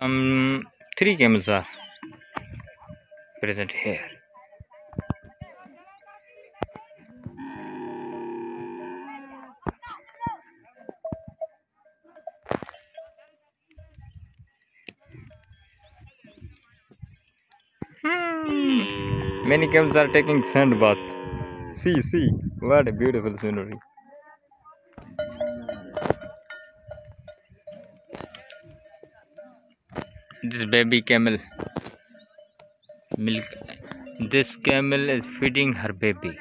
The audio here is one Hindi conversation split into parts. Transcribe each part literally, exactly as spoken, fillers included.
Um, three camels are present here. Hmm. Many camels are taking sand bath. See, see, what a beautiful scenery. This baby camel milk. This camel is feeding her baby.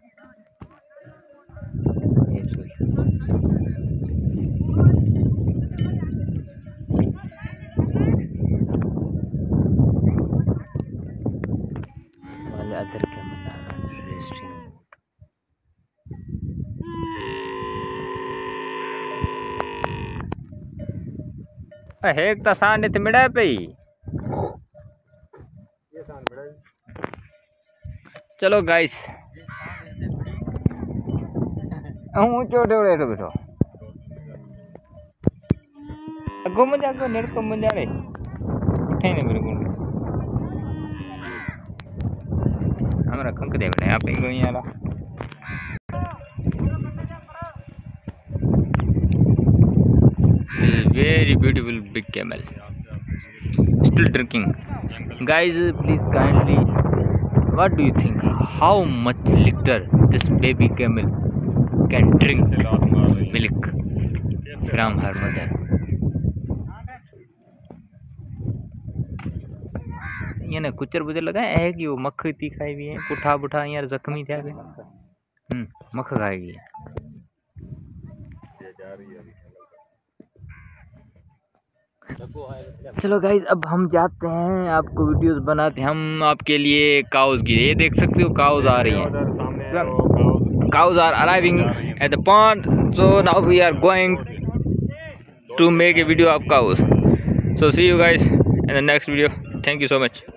While the other camel are on resting mode. एक तो सान इतने मिला पे चलो गाइस हूँ छोटे बड़े बैठो घूम जाको नेट को मुझे रे उठे नहीं मेरे को हमारा खंक दे बेटा आप इनको यहाँ ला very beautiful big camel still drinking. Guys, please kindly, what do you think, how much liter this baby camel can drink milk from her mother? ये ना कुचर बुचर लगा है कि वो मक्ख इतनी खाई हुई है पुठा पुठा यार जख्मी थे हम्म मक्ख खाएगी। चलो गाइज अब हम जाते हैं आपको वीडियोस बनाते हैं हम आपके लिए काउज की ये देख सकते हो काउज आ रही हैं cows are arriving at the pond so now we are going to make a video of cows so see you guys in the next video thank you so much.